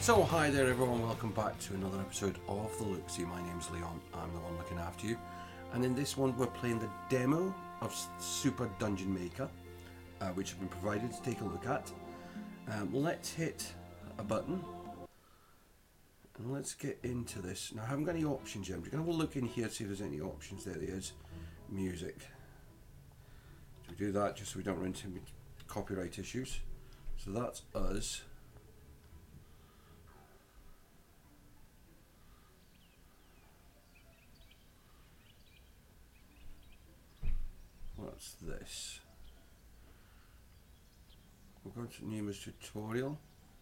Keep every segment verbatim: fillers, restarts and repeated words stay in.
So hi there everyone, welcome back to another episode of the LookSee. My name's Leon, I'm the one looking after you. And in this one we're playing the demo of Super Dungeon Maker, uh, which has been provided to take a look at. Um, let's hit a button and let's get into this. Now I haven't got any options yet, I'm just going to have a look in here to see if there's any options. There there is. Music. So we do that just so we don't run into copyright issues. So that's us. What's this? We're going to Numa's tutorial.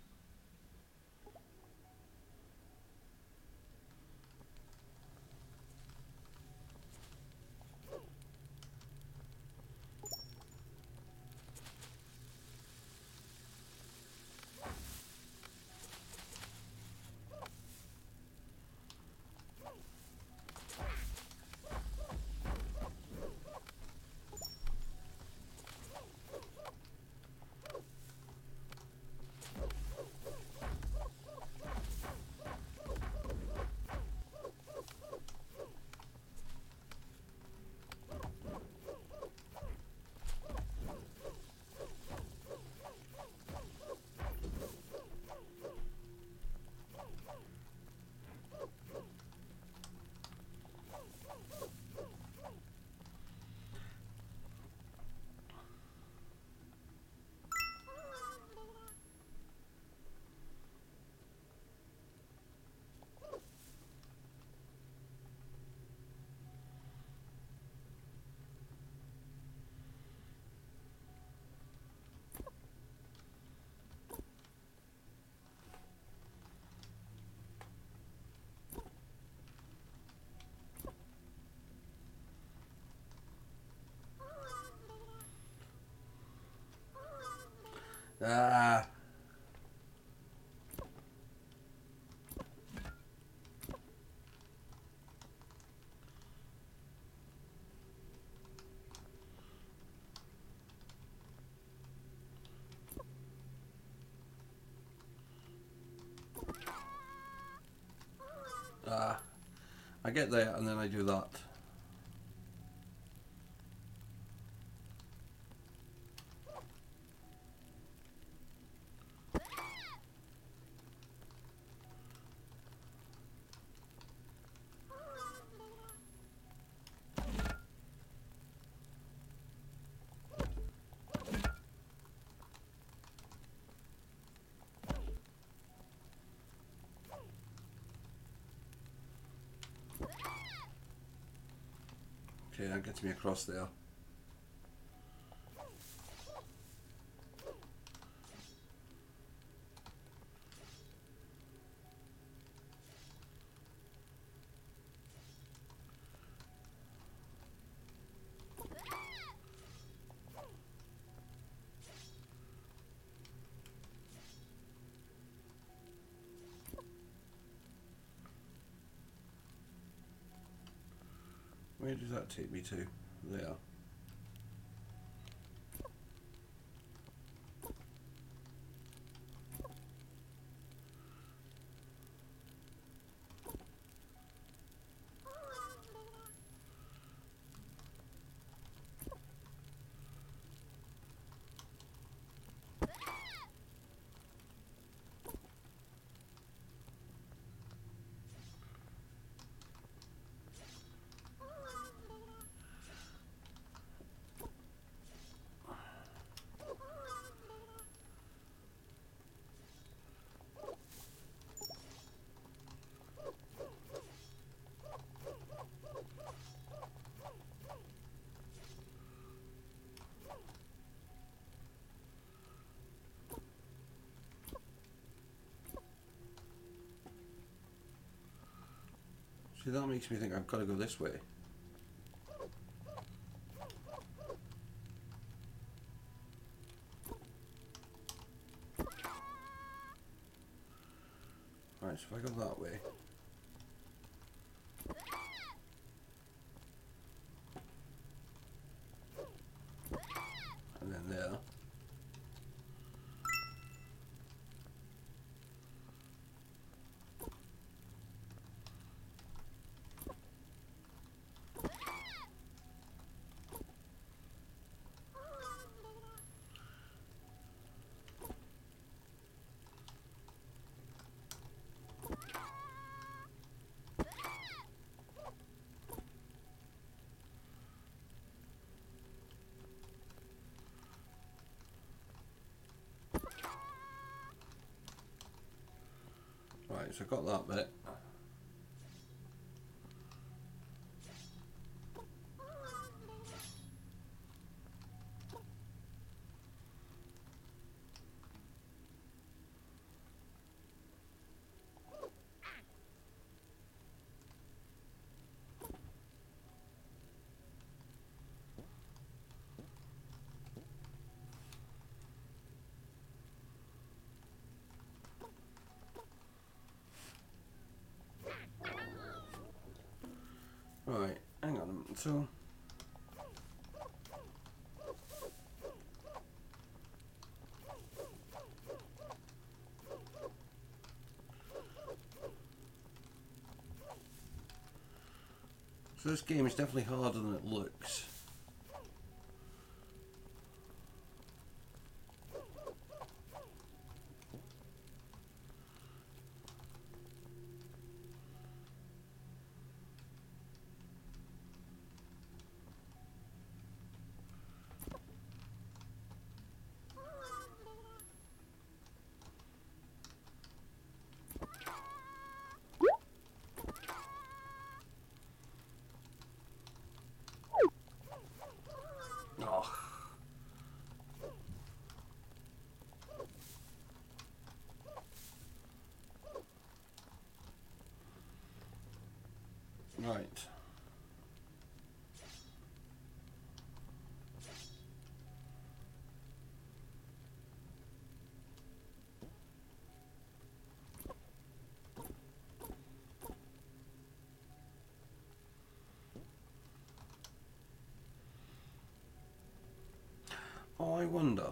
Ah. Ah. I get there and then I do that. Okay, that gets me across there. Where does that take me to? There. See, that makes me think I've got to go this way. Right, so if I go that way. And then there. Right, so I got that bit. Right, hang on a minute. So So this game is definitely harder than it looks. Oh. Right. Oh, I wonder.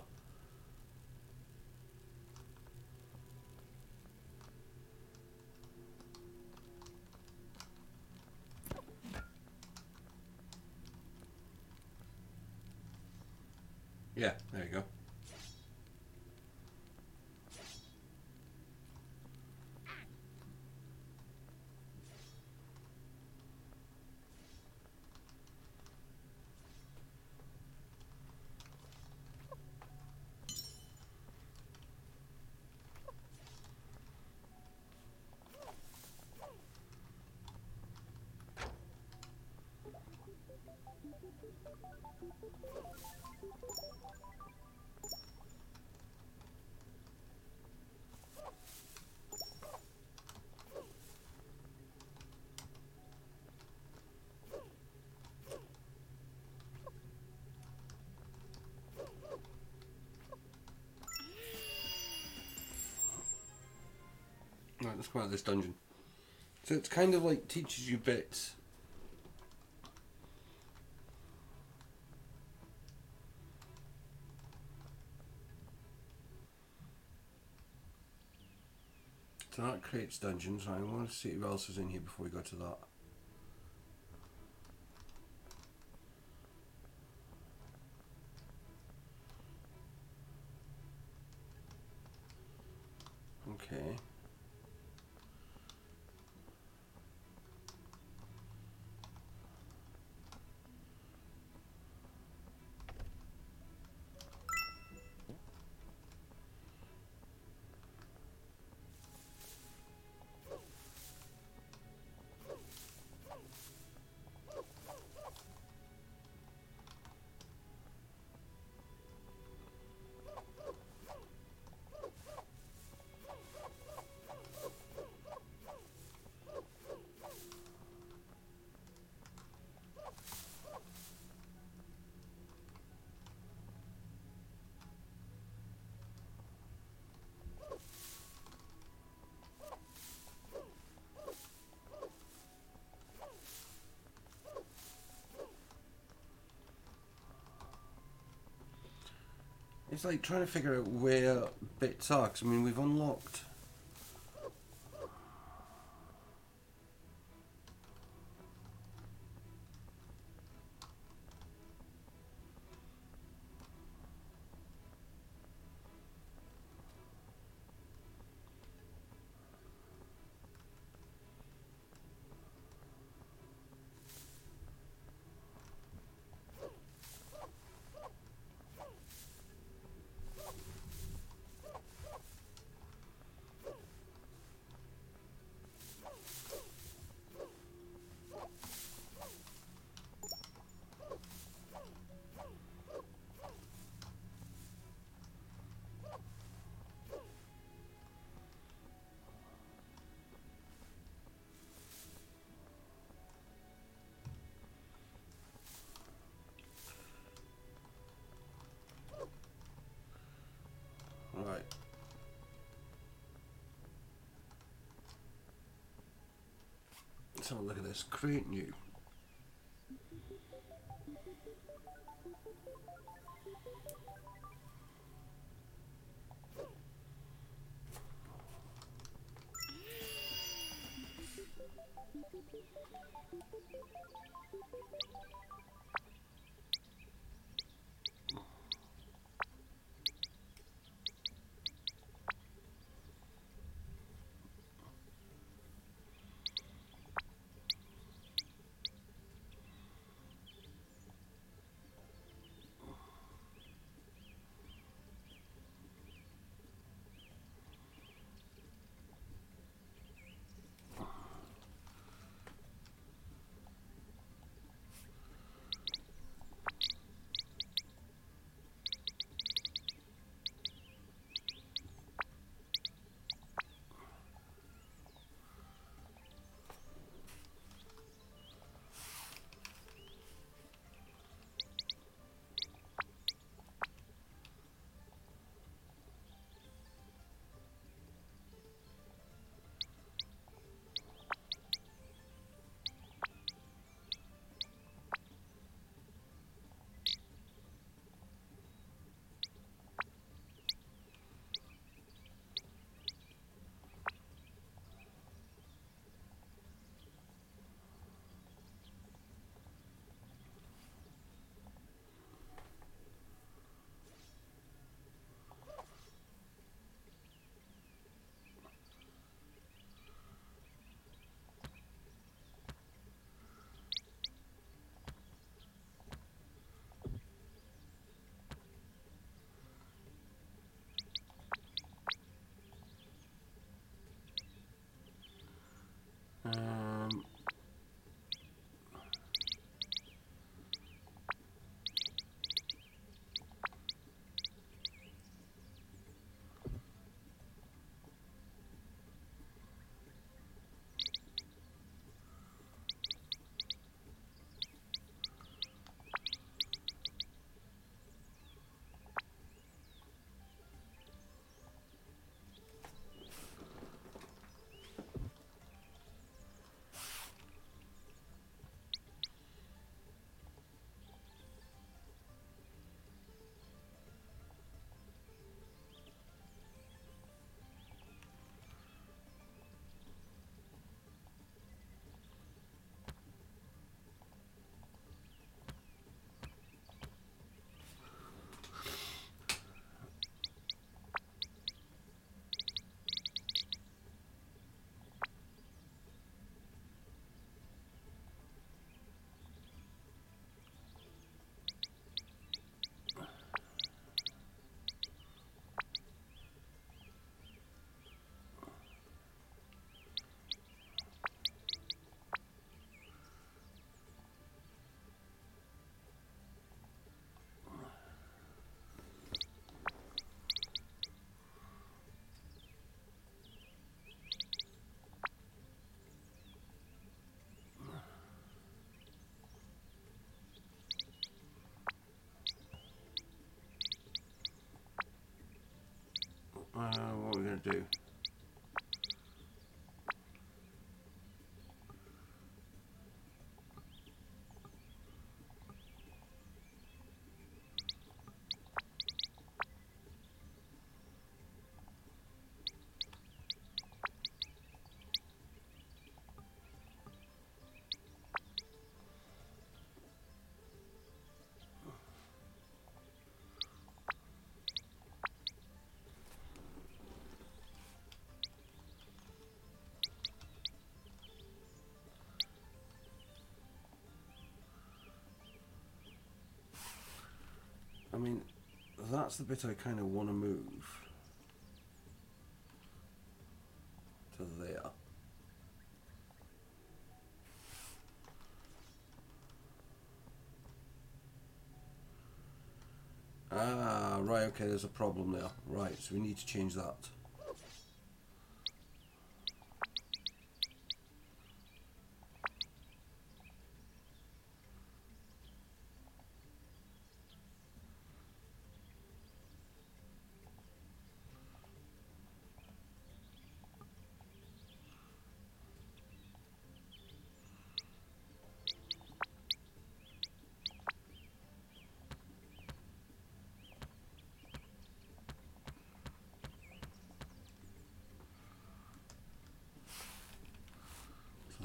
Yeah, there you go. Right, let's come out of this dungeon. So it's kind of like teaches you bits. So that creates dungeons. I want to see who else is in here before we go to that. Okay. It's like trying to figure out where bits are, because I mean we've unlocked. let's have a look at this. Create new. Um, uh, what are we going to do? I mean, that's the bit I kind of want to move to there. Ah, right, okay, there's a problem there. Right, so we need to change that.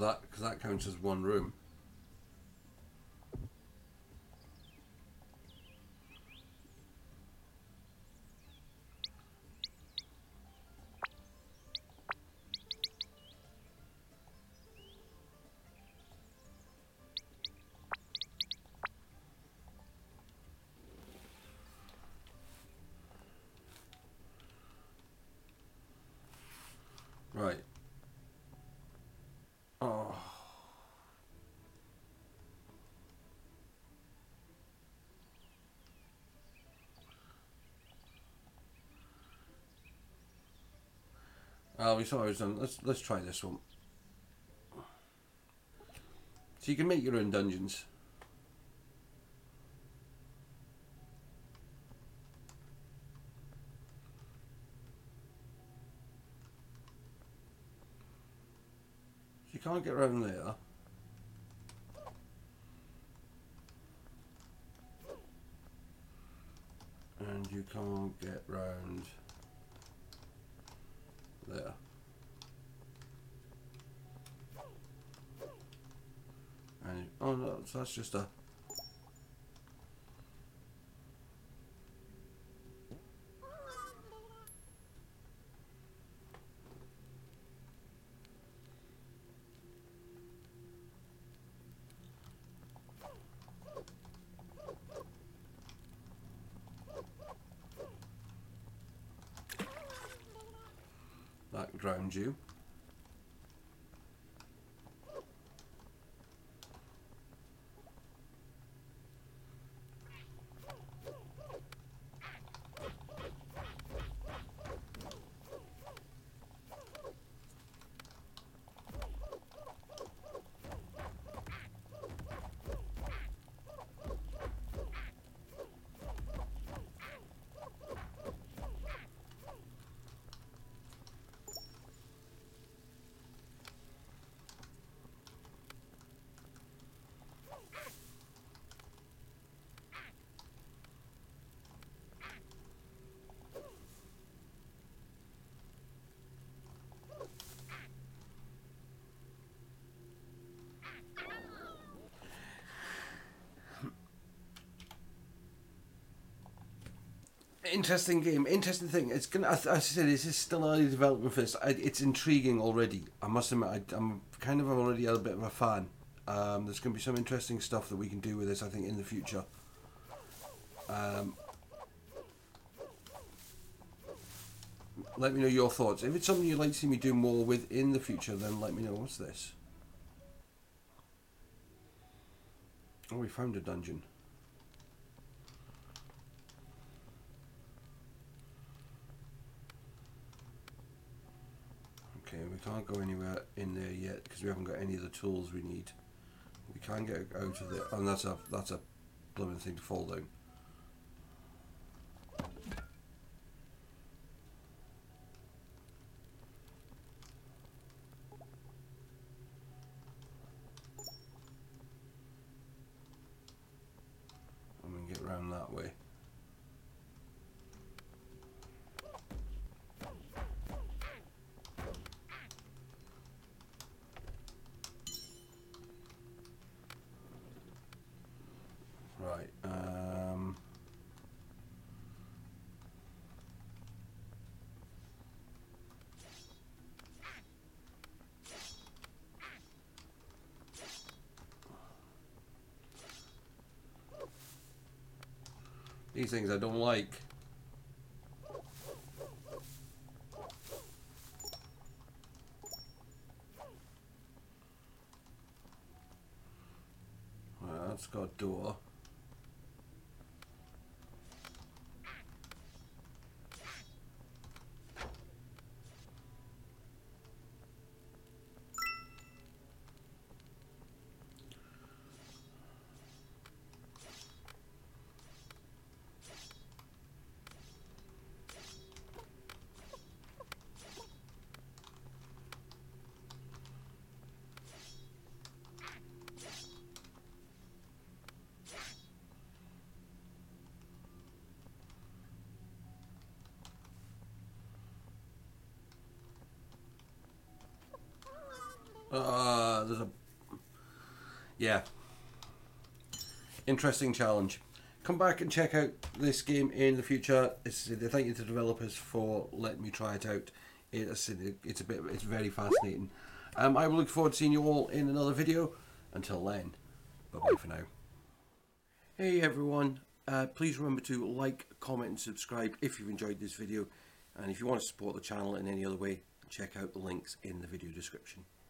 that because that counts as one room. Right. Oh. Oh, we saw it was done. Let's let's try this one. So you can make your own dungeons. You can't get around there. And you can't get round there. And oh no, so that's just a that grounds you. Interesting game, interesting thing. It's gonna. As I said, this is still early development for this. I, it's intriguing already. I must admit, I, I'm kind of already a bit of a fan. Um, there's going to be some interesting stuff that we can do with this, I think, in the future. Um, let me know your thoughts. If it's something you'd like to see me do more with in the future, then let me know. What's this? Oh, we found a dungeon. Okay, we can't go anywhere in there yet because we haven't got any of the tools we need. We can get out of there, and that's a that's a blooming thing to fall down. And we can get around that way. Right. Um, these things I don't like. Right, that's got a door. Uh, there's a... Yeah. Interesting challenge. Come back and check out this game in the future. It's, thank you to the developers for letting me try it out. It's, it's a bit, it's very fascinating. Um, I will look forward to seeing you all in another video. Until then, bye bye for now. Hey everyone, uh, please remember to like, comment and subscribe if you've enjoyed this video. And if you want to support the channel in any other way, check out the links in the video description.